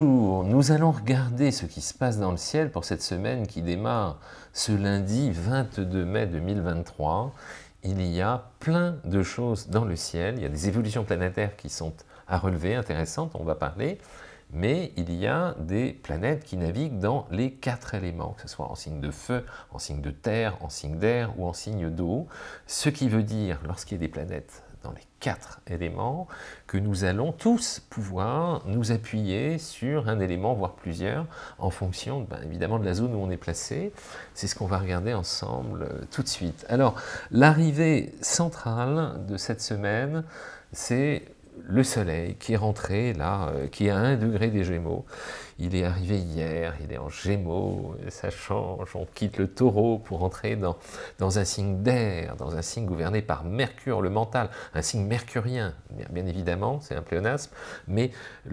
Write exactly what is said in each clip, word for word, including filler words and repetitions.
Nous allons regarder ce qui se passe dans le ciel pour cette semaine qui démarre ce lundi vingt-deux mai deux mille vingt-trois. Il y a plein de choses dans le ciel, il y a des évolutions planétaires qui sont à relever, intéressantes, on va parler, mais il y a des planètes qui naviguent dans les quatre éléments, que ce soit en signe de feu, en signe de terre, en signe d'air ou en signe d'eau, ce qui veut dire, lorsqu'il y a des planètes dans les quatre éléments, que nous allons tous pouvoir nous appuyer sur un élément, voire plusieurs, en fonction, ben, évidemment, de la zone où on est placé. C'est ce qu'on va regarder ensemble euh, tout de suite. Alors, l'arrivée centrale de cette semaine, c'est le Soleil qui est rentré là, euh, qui est à un degré des Gémeaux. Il est arrivé hier, il est en Gémeaux, ça change, on quitte le Taureau pour entrer dans, dans un signe d'air, dans un signe gouverné par Mercure, le mental, un signe mercurien, bien, bien évidemment, c'est un pléonasme, mais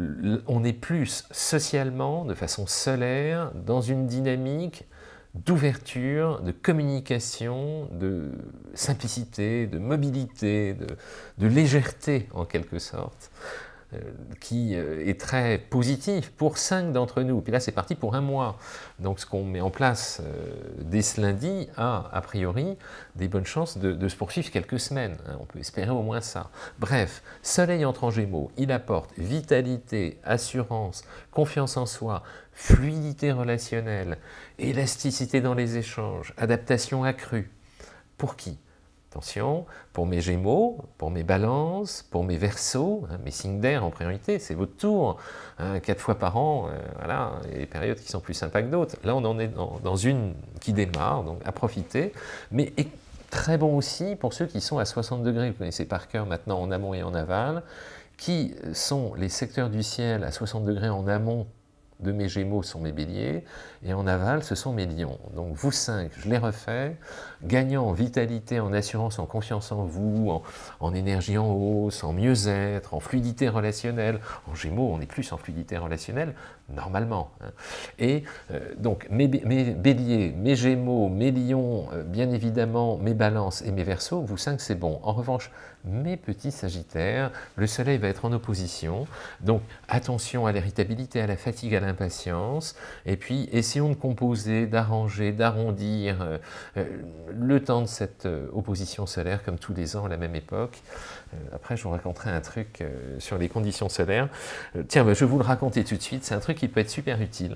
on est plus socialement, de façon solaire, dans une dynamique d'ouverture, de communication, de simplicité, de mobilité, de, de légèreté en quelque sorte, euh, qui euh, est très positif pour cinq d'entre nous. Puis là c'est parti pour un mois. Donc ce qu'on met en place euh, dès ce lundi a, a priori, des bonnes chances de, de se poursuivre quelques semaines. Hein, on peut espérer au moins ça. Bref, Soleil entre en Gémeaux, il apporte vitalité, assurance, confiance en soi, fluidité relationnelle, élasticité dans les échanges, adaptation accrue. Pour qui? Attention, pour mes Gémeaux, pour mes Balances, pour mes Verseaux, hein, mes signes d'air en priorité, c'est votre tour. Hein, quatre fois par an, euh, voilà, il y a des périodes qui sont plus sympas que d'autres. Là, on en est dans, dans une qui démarre, donc à profiter, mais est très bon aussi pour ceux qui sont à soixante degrés, vous connaissez par cœur maintenant en amont et en aval, qui sont les secteurs du ciel à soixante degrés en amont de mes Gémeaux sont mes Béliers, et en aval, ce sont mes Lions. Donc vous cinq, je les refais, gagnant en vitalité, en assurance, en confiance en vous, en, en énergie en hausse, en mieux-être, en fluidité relationnelle. En Gémeaux, on est plus en fluidité relationnelle, normalement. Hein. Et euh, donc, mes, mes Béliers, mes Gémeaux, mes Lions, euh, bien évidemment, mes Balances et mes Verseaux, vous cinq, c'est bon. En revanche, mes petits Sagittaires, le Soleil va être en opposition, donc attention à l'irritabilité, à la fatigue, à l'impatience, et puis essayons de composer, d'arranger, d'arrondir euh, euh, le temps de cette euh, opposition solaire, comme tous les ans à la même époque. Euh, après, je vous raconterai un truc euh, sur les conditions solaires. Euh, tiens, bah, je vais vous le raconter tout de suite, c'est un truc qui peut être super utile.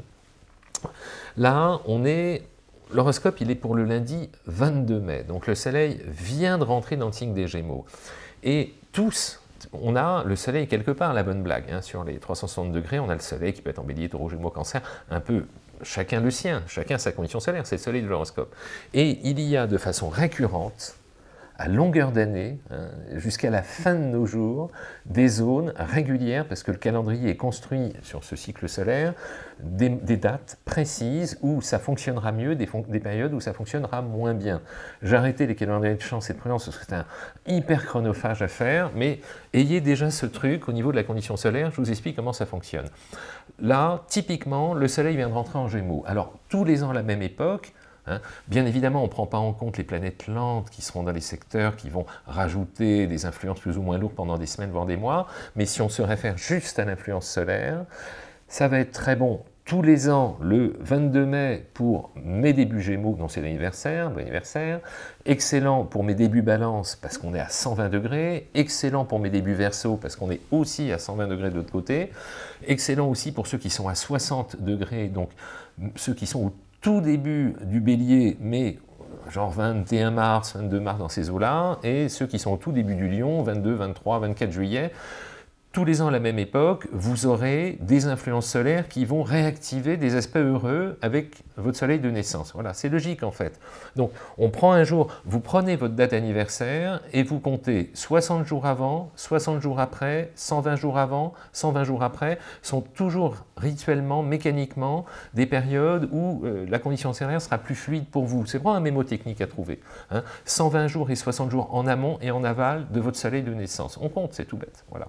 Là, on est... L'horoscope, il est pour le lundi vingt-deux mai, donc le Soleil vient de rentrer dans le signe des Gémeaux. Et tous, on a le Soleil quelque part, la bonne blague, hein, sur les trois cent soixante degrés, on a le Soleil qui peut être en Bélier, Taureau, Gémeaux, Cancer, un peu chacun le sien, chacun sa condition solaire, c'est le Soleil de l'horoscope. Et il y a de façon récurrente, à longueur d'année, hein, jusqu'à la fin de nos jours, des zones régulières, parce que le calendrier est construit sur ce cycle solaire, des, des dates précises où ça fonctionnera mieux, des, des périodes où ça fonctionnera moins bien. J'ai arrêté les calendriers de chance et de prudence, parce que c'est un hyper chronophage à faire, mais ayez déjà ce truc au niveau de la condition solaire, je vous explique comment ça fonctionne. Là, typiquement, le Soleil vient de rentrer en Gémeaux. Alors, tous les ans à la même époque, Hein. Bien évidemment, on ne prend pas en compte les planètes lentes qui seront dans les secteurs, qui vont rajouter des influences plus ou moins lourdes pendant des semaines, voire des mois, mais si on se réfère juste à l'influence solaire, ça va être très bon tous les ans, le vingt-deux mai, pour mes débuts Gémeaux, dont c'est l'anniversaire, bon anniversaire, excellent pour mes débuts Balance, parce qu'on est à cent vingt degrés, excellent pour mes débuts Verseau, parce qu'on est aussi à cent vingt degrés de l'autre côté, excellent aussi pour ceux qui sont à soixante degrés, donc ceux qui sont au tout début du Bélier, mais genre vingt et un mars, vingt-deux mars dans ces eaux-là, et ceux qui sont au tout début du Lion, vingt-deux, vingt-trois, vingt-quatre juillet, tous les ans à la même époque, vous aurez des influences solaires qui vont réactiver des aspects heureux avec votre soleil de naissance. Voilà, c'est logique en fait. Donc, on prend un jour, vous prenez votre date anniversaire et vous comptez soixante jours avant, soixante jours après, cent vingt jours avant, cent vingt jours après, sont toujours rituellement, mécaniquement, des périodes où euh, la condition solaire sera plus fluide pour vous. C'est vraiment un mémotechnique à trouver. Hein. cent vingt jours et soixante jours en amont et en aval de votre soleil de naissance. On compte, c'est tout bête. Voilà.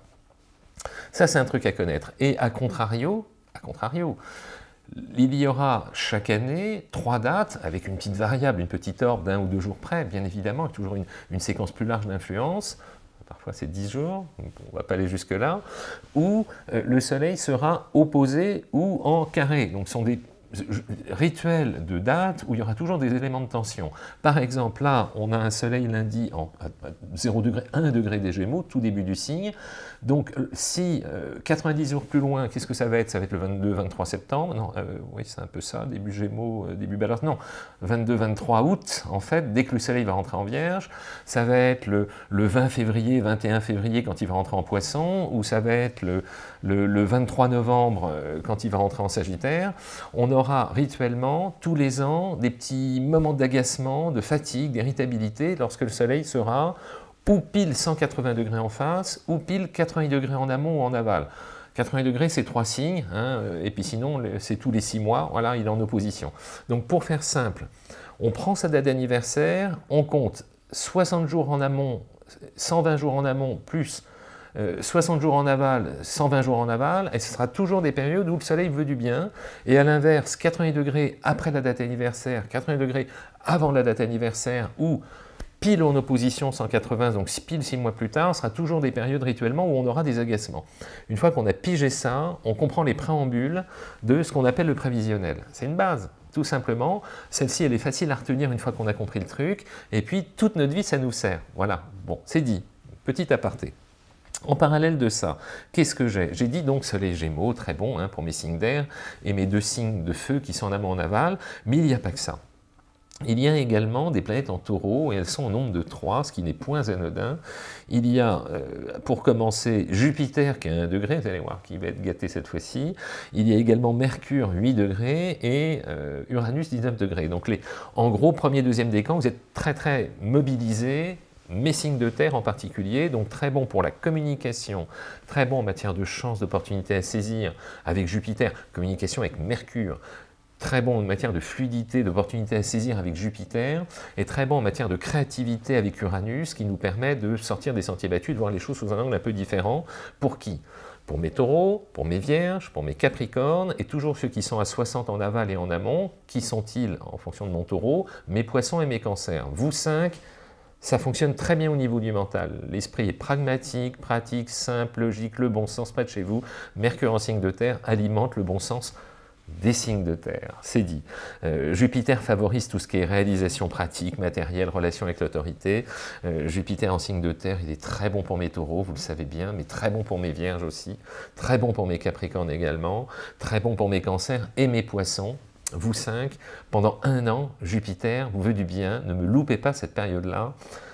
Ça, c'est un truc à connaître. Et à contrario, à contrario, il y aura chaque année trois dates avec une petite variable, une petite orbe d'un ou deux jours près, bien évidemment, avec toujours une, une séquence plus large d'influence. parfois c'est dix jours, on ne va pas aller jusque-là, où euh, le Soleil sera opposé ou en carré. Donc ce sont des rituel de date où il y aura toujours des éléments de tension. Par exemple, là, on a un soleil lundi en zéro degré, un degré des Gémeaux, tout début du signe. Donc, si euh, quatre-vingt-dix jours plus loin, qu'est-ce que ça va être? Ça va être le vingt-deux vingt-trois septembre. Non, euh, oui, c'est un peu ça, début Gémeaux, euh, début Balance. Non, vingt-deux vingt-trois août, en fait, dès que le soleil va rentrer en Vierge. Ça va être le, le vingt février, vingt et un février, quand il va rentrer en Poisson, ou ça va être le, le, le vingt-trois novembre, euh, quand il va rentrer en Sagittaire. On aura rituellement, tous les ans, des petits moments d'agacement, de fatigue, d'irritabilité, lorsque le soleil sera ou pile cent quatre-vingts degrés en face, ou pile quatre-vingts degrés en amont ou en aval. quatre-vingts degrés, c'est trois signes, hein, et puis sinon, c'est tous les six mois, voilà, il est en opposition. Donc pour faire simple, on prend sa date d'anniversaire, on compte soixante jours en amont, cent vingt jours en amont, plus Euh, soixante jours en aval, cent vingt jours en aval, et ce sera toujours des périodes où le soleil veut du bien, et à l'inverse, quatre-vingts degrés après la date anniversaire, quatre-vingts degrés avant la date anniversaire, ou pile en opposition cent quatre-vingts, donc pile six mois plus tard, ce sera toujours des périodes rituellement où on aura des agacements. Une fois qu'on a pigé ça, on comprend les préambules de ce qu'on appelle le prévisionnel. C'est une base. Tout simplement, celle-ci, elle est facile à retenir une fois qu'on a compris le truc, et puis toute notre vie, ça nous sert. Voilà, bon, c'est dit. Petit aparté. En parallèle de ça, qu'est-ce que j'ai? J'ai dit donc Soleil Gémeaux, très bon hein, pour mes signes d'air, et mes deux signes de feu qui sont en amont en aval, mais il n'y a pas que ça. Il y a également des planètes en taureau, et elles sont au nombre de trois, ce qui n'est point anodin. Il y a, euh, pour commencer, Jupiter qui est à un degré, vous allez voir, qui va être gâté cette fois-ci. Il y a également Mercure, huit degrés, et euh, Uranus, dix-neuf degrés. Donc les, en gros, premier, deuxième décan, vous êtes très très mobilisés, mes signes de terre en particulier, donc très bon pour la communication, très bon en matière de chance, d'opportunité à saisir avec Jupiter, communication avec Mercure, très bon en matière de fluidité, d'opportunité à saisir avec Jupiter, et très bon en matière de créativité avec Uranus, qui nous permet de sortir des sentiers battus, de voir les choses sous un angle un peu différent. Pour qui? Pour mes taureaux, pour mes vierges, pour mes capricornes, et toujours ceux qui sont à soixante en aval et en amont. Qui sont-ils en fonction de mon taureau? Mes poissons et mes cancers. Vous cinq, ça fonctionne très bien au niveau du mental. L'esprit est pragmatique, pratique, simple, logique, le bon sens, pas de chez vous. Mercure en signe de terre alimente le bon sens des signes de terre, c'est dit. Euh, Jupiter favorise tout ce qui est réalisation pratique, matérielle, relation avec l'autorité. Euh, Jupiter en signe de terre, il est très bon pour mes taureaux, vous le savez bien, mais très bon pour mes vierges aussi, très bon pour mes capricornes également, très bon pour mes cancers et mes poissons. Vous cinq, pendant un an, Jupiter vous veut du bien, ne me loupez pas cette période-là,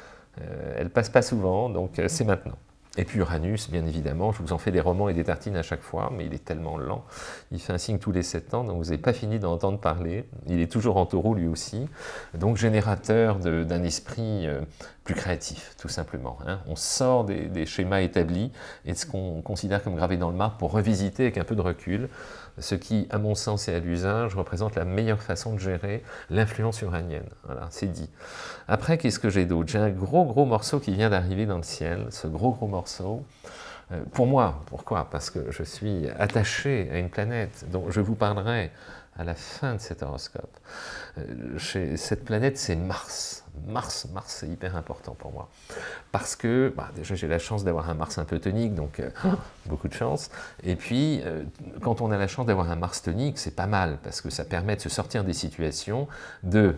euh, elle passe pas souvent, donc euh, c'est maintenant. Et puis Uranus, bien évidemment, je vous en fais des romans et des tartines à chaque fois, mais il est tellement lent, il fait un signe tous les sept ans, donc vous n'avez pas fini d'en entendre parler, il est toujours en taureau lui aussi, donc générateur d'un esprit euh, plus créatif, tout simplement. Hein. On sort des, des schémas établis et de ce qu'on considère comme gravé dans le marbre pour revisiter avec un peu de recul, ce qui, à mon sens et à l'usage, représente la meilleure façon de gérer l'influence uranienne. Voilà, c'est dit. Après, qu'est-ce que j'ai d'autre? J'ai un gros, gros morceau qui vient d'arriver dans le ciel, ce gros, gros morceau. Euh, pour moi, pourquoi? Parce que je suis attaché à une planète dont je vous parlerai à la fin de cet horoscope. Euh, chez cette planète, c'est Mars. Mars, Mars, c'est hyper important pour moi. Parce que, bah, déjà, j'ai la chance d'avoir un Mars un peu tonique, donc euh, beaucoup de chance. Et puis, euh, quand on a la chance d'avoir un Mars tonique, c'est pas mal, parce que ça permet de se sortir des situations, de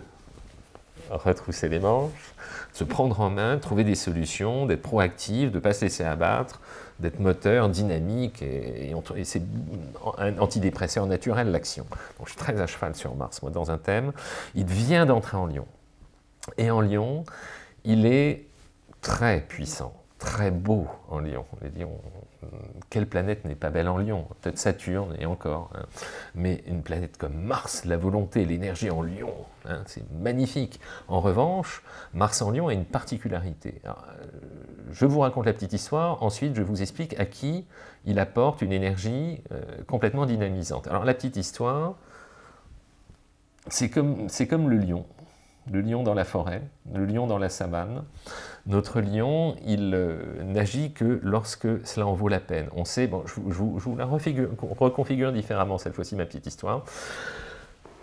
retrousser les manches, de se prendre en main, de trouver des solutions, d'être proactif, de ne pas se laisser abattre, d'être moteur, dynamique, et, et, et c'est un antidépresseur naturel, l'action. Donc, je suis très à cheval sur Mars, moi, dans un thème. Il vient d'entrer en Lion. Et en Lion, il est très puissant, très beau en Lion. Les Lions, quelle planète n'est pas belle en Lion? Peut-être Saturne et encore. Hein. Mais une planète comme Mars, la volonté, l'énergie en Lion, hein, c'est magnifique. En revanche, Mars en Lion a une particularité. Alors, je vous raconte la petite histoire, ensuite je vous explique à qui il apporte une énergie euh, complètement dynamisante. Alors la petite histoire, c'est comme, c'est comme le lion. Le lion dans la forêt, le lion dans la savane. Notre lion, il euh, n'agit que lorsque cela en vaut la peine. On sait, bon, je, je, je vous la refigure, reconfigure différemment cette fois-ci ma petite histoire.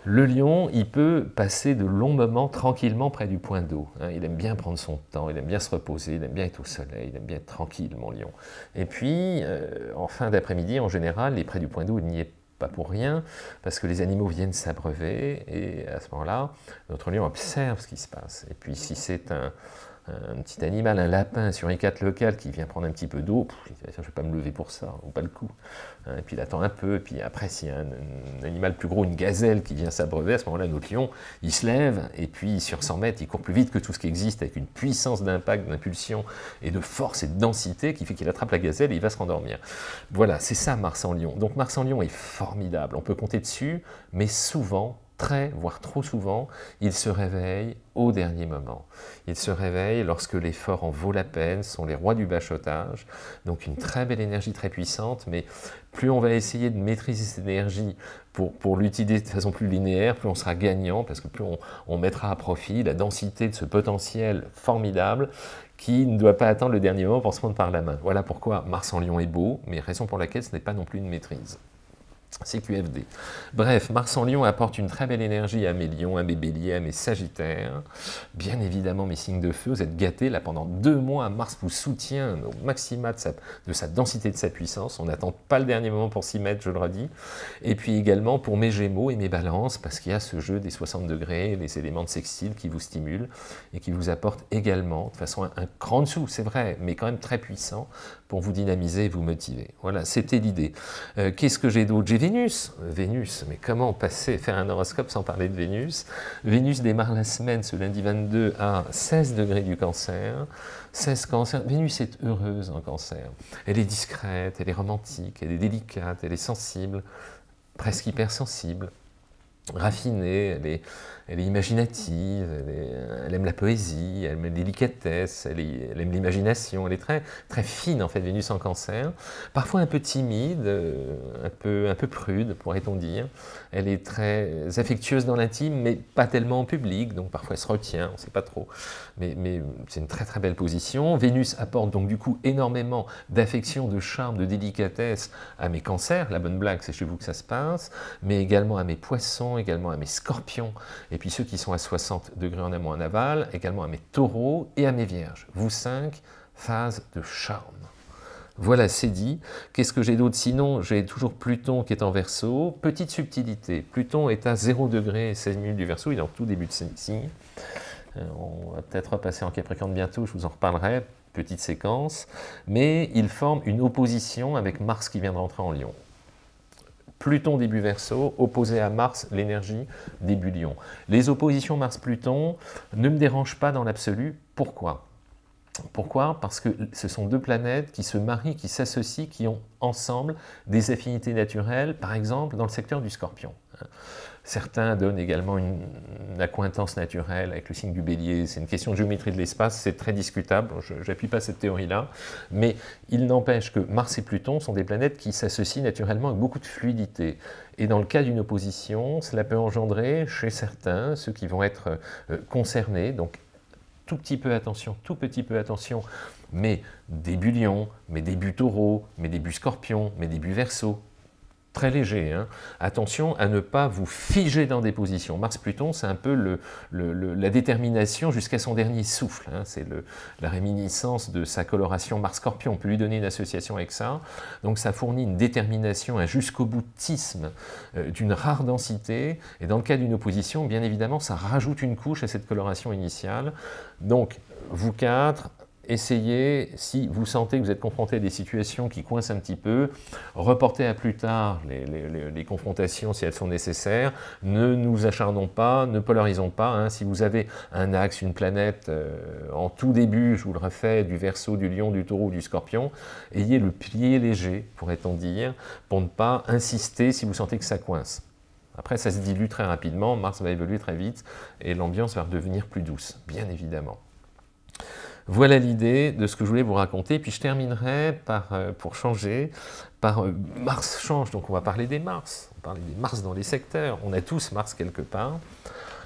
Le lion, il peut passer de longs moments tranquillement près du point d'eau. Hein. Il aime bien prendre son temps, il aime bien se reposer, il aime bien être au soleil, il aime bien être tranquille, mon lion. Et puis, euh, en fin d'après-midi, en général, il est près du point d'eau, il n'y est pas pour rien, parce que les animaux viennent s'abreuver, et à ce moment-là, notre lion observe ce qui se passe. Et puis, si c'est un... un petit animal, un lapin sur une carte locale qui vient prendre un petit peu d'eau, je ne vais pas me lever pour ça, ou pas le coup. Hein, et puis il attend un peu, et puis après s'il y a un, un animal plus gros, une gazelle qui vient s'abreuver, à ce moment-là notre lion, il se lève, et puis sur cent mètres, il court plus vite que tout ce qui existe, avec une puissance d'impact, d'impulsion, et de force et de densité qui fait qu'il attrape la gazelle et il va se rendormir. Voilà, c'est ça Mars en lion. Donc Mars en lion est formidable, on peut compter dessus, mais souvent, très, voire trop souvent, il se réveille au dernier moment. Il se réveille lorsque l'effort en vaut la peine, sont les rois du bachotage, donc une très belle énergie très puissante, mais plus on va essayer de maîtriser cette énergie pour, pour l'utiliser de façon plus linéaire, plus on sera gagnant, parce que plus on, on mettra à profit la densité de ce potentiel formidable qui ne doit pas attendre le dernier moment pour se prendre par la main. Voilà pourquoi Mars en lion est beau, mais raison pour laquelle ce n'est pas non plus une maîtrise. C'est Q F D. Bref, Mars en lion apporte une très belle énergie à mes lions, à mes béliers, à mes sagittaires. Bien évidemment, mes signes de feu, vous êtes gâtés. Là, pendant deux mois, Mars vous soutient au maximum de sa, de sa densité, de sa puissance. On n'attend pas le dernier moment pour s'y mettre, je le redis. Et puis également pour mes gémeaux et mes balances, parce qu'il y a ce jeu des soixante degrés, les éléments de sextile qui vous stimulent et qui vous apportent également, de façon un, un cran en dessous, c'est vrai, mais quand même très puissant, pour vous dynamiser et vous motiver. Voilà, c'était l'idée. Euh, Qu'est-ce que j'ai d'autre? J'ai Vénus. Vénus, mais comment passer, faire un horoscope sans parler de Vénus? Vénus démarre la semaine, ce lundi vingt-deux, à seize degrés du Cancer. seize Cancer. Vénus est heureuse en Cancer. Elle est discrète, elle est romantique, elle est délicate, elle est sensible, presque hypersensible, raffinée, elle est, elle est imaginative, elle, est, elle aime la poésie, elle aime la délicatesse, elle, est, elle aime l'imagination, elle est très, très fine en fait, Vénus en Cancer, parfois un peu timide, un peu, un peu prude pourrait-on dire, elle est très affectueuse dans l'intime mais pas tellement en public, donc parfois elle se retient, on ne sait pas trop, mais, mais c'est une très très belle position. Vénus apporte donc du coup énormément d'affection, de charme, de délicatesse à mes cancers, la bonne blague c'est chez vous que ça se passe, mais également à mes poissons, également à mes scorpions, et puis ceux qui sont à soixante degrés en amont en aval, également à mes taureaux et à mes vierges. Vous cinq, phase de charme. Voilà, c'est dit. Qu'est-ce que j'ai d'autre? Sinon, j'ai toujours Pluton qui est en Verseau. Petite subtilité, Pluton est à zéro degré et seize minutes du Verseau, il est en tout début de signe. On va peut-être repasser en Capricorne bientôt, je vous en reparlerai, petite séquence. Mais il forme une opposition avec Mars qui vient de rentrer en Lion. Pluton début Verseau, opposé à Mars, l'énergie début Lion. Les oppositions Mars-Pluton ne me dérangent pas dans l'absolu. Pourquoi? Pourquoi? Parce que ce sont deux planètes qui se marient, qui s'associent, qui ont ensemble des affinités naturelles, par exemple dans le secteur du Scorpion. Certains donnent également une, une accointance naturelle avec le signe du Bélier. C'est une question de géométrie de l'espace, c'est très discutable, je n'appuie pas cette théorie-là, mais il n'empêche que Mars et Pluton sont des planètes qui s'associent naturellement avec beaucoup de fluidité. Et dans le cas d'une opposition, cela peut engendrer chez certains, ceux qui vont être euh, concernés, donc tout petit peu attention, tout petit peu attention, mais début Lion, mais début Taureau, mais début Scorpion, mais début Verseau, très léger, hein. Attention à ne pas vous figer dans des positions. Mars-Pluton, c'est un peu le, le, le, la détermination jusqu'à son dernier souffle, hein. C'est la réminiscence de sa coloration Mars-Scorpion. On peut lui donner une association avec ça. Donc ça fournit une détermination, un jusqu'au boutisme euh, d'une rare densité. Et dans le cas d'une opposition, bien évidemment, ça rajoute une couche à cette coloration initiale. Donc, vous quatre, essayez, si vous sentez que vous êtes confronté à des situations qui coincent un petit peu, reportez à plus tard les, les, les confrontations si elles sont nécessaires, ne nous acharnons pas, ne polarisons pas, hein. Si vous avez un axe, une planète, euh, en tout début, je vous le refais, du Verseau, du Lion, du Taureau, du Scorpion, ayez le pied léger, pourrait-on dire, pour ne pas insister si vous sentez que ça coince. Après, ça se dilue très rapidement, Mars va évoluer très vite, et l'ambiance va redevenir plus douce, bien évidemment. Voilà l'idée de ce que je voulais vous raconter. Puis je terminerai par, euh, pour changer, par euh, Mars change. Donc on va parler des Mars. On va parler des Mars dans les secteurs. On a tous Mars quelque part.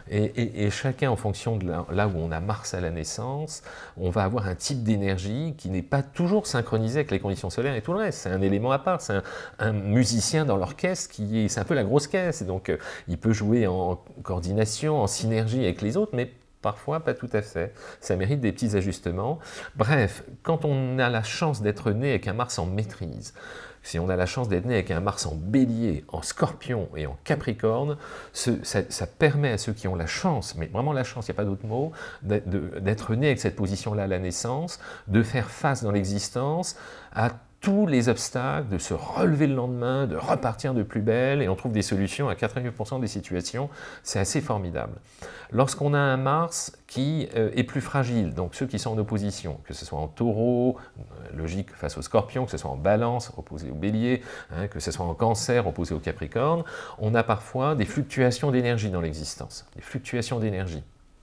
Et, et, et chacun, en fonction de là, là où on a Mars à la naissance, on va avoir un type d'énergie qui n'est pas toujours synchronisé avec les conditions solaires et tout le reste. C'est un élément à part. C'est un, un musicien dans l'orchestre qui est, c'est un peu la grosse caisse. Donc, euh, il peut jouer en coordination, en synergie avec les autres, mais parfois pas tout à fait. Ça mérite des petits ajustements. Bref, quand on a la chance d'être né avec un Mars en maîtrise, si on a la chance d'être né avec un Mars en bélier, en scorpion et en capricorne, ce, ça, ça permet à ceux qui ont la chance, mais vraiment la chance, il n'y a pas d'autre mot, d'être né avec cette position-là à la naissance, de faire face dans l'existence à tous les obstacles, de se relever le lendemain, de repartir de plus belle, et on trouve des solutions à quatre-vingt-dix pour cent des situations. C'est assez formidable. Lorsqu'on a un Mars qui euh, est plus fragile, donc ceux qui sont en opposition, que ce soit en taureau, euh, logique face au scorpion, que ce soit en balance, opposé au bélier, hein, que ce soit en cancer, opposé au capricorne, on a parfois des fluctuations d'énergie dans l'existence, des fluctuations d'énergie.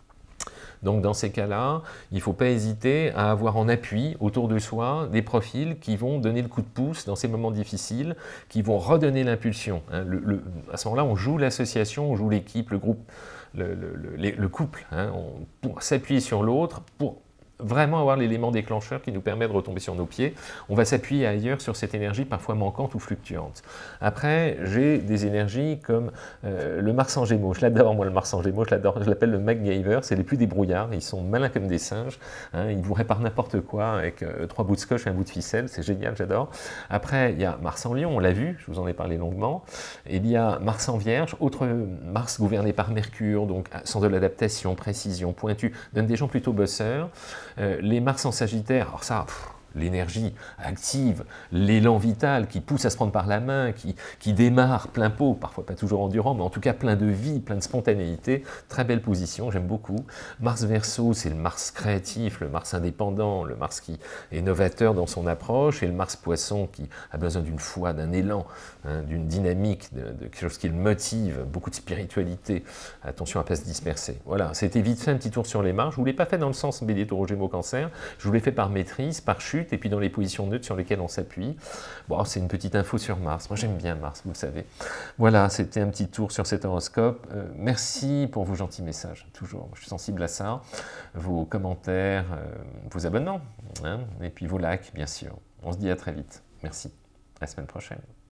Donc dans ces cas-là, il ne faut pas hésiter à avoir en appui autour de soi des profils qui vont donner le coup de pouce dans ces moments difficiles, qui vont redonner l'impulsion. Hein. Le, le, à ce moment-là, on joue l'association, on joue l'équipe, le groupe, le, le, le, le couple. Hein. On, pour s'appuyer sur l'autre, pour vraiment avoir l'élément déclencheur qui nous permet de retomber sur nos pieds. On va s'appuyer ailleurs sur cette énergie parfois manquante ou fluctuante. Après, j'ai des énergies comme euh, le Mars en Gémeaux. Je l'adore, moi, le Mars en Gémeaux, je l'adore. Je l'appelle le MacGyver, c'est les plus débrouillards. Ils sont malins comme des singes. Hein, ils vous réparent n'importe quoi avec euh, trois bouts de scotch et un bout de ficelle. C'est génial, j'adore. Après, il y a Mars en Lion, on l'a vu, je vous en ai parlé longuement. Il y a Mars en Vierge, autre Mars gouverné par Mercure, donc sans de l'adaptation, précision, pointu, donne des gens plutôt bosseurs. Euh, les Mars en Sagittaire, alors ça, l'énergie active, l'élan vital qui pousse à se prendre par la main, qui, qui démarre plein pot, parfois pas toujours endurant, mais en tout cas plein de vie, plein de spontanéité, très belle position, j'aime beaucoup. Mars Verseau, c'est le Mars créatif, le Mars indépendant, le Mars qui est novateur dans son approche, et le Mars Poisson qui a besoin d'une foi, d'un élan, hein, d'une dynamique, de, de quelque chose qui le motive, beaucoup de spiritualité, attention à ne pas se disperser. Voilà, c'était vite fait un petit tour sur les Mars, je ne vous l'ai pas fait dans le sens Bélier, Taureau, Gémeaux, Cancer, je vous l'ai fait par maîtrise, par chute, et puis dans les positions neutres sur lesquelles on s'appuie. Bon, c'est une petite info sur Mars. Moi, j'aime bien Mars, vous le savez. Voilà, c'était un petit tour sur cet horoscope. Euh, merci pour vos gentils messages, toujours. Je suis sensible à ça. Vos commentaires, euh, vos abonnements, hein, et puis vos likes, bien sûr. On se dit à très vite. Merci. À la semaine prochaine.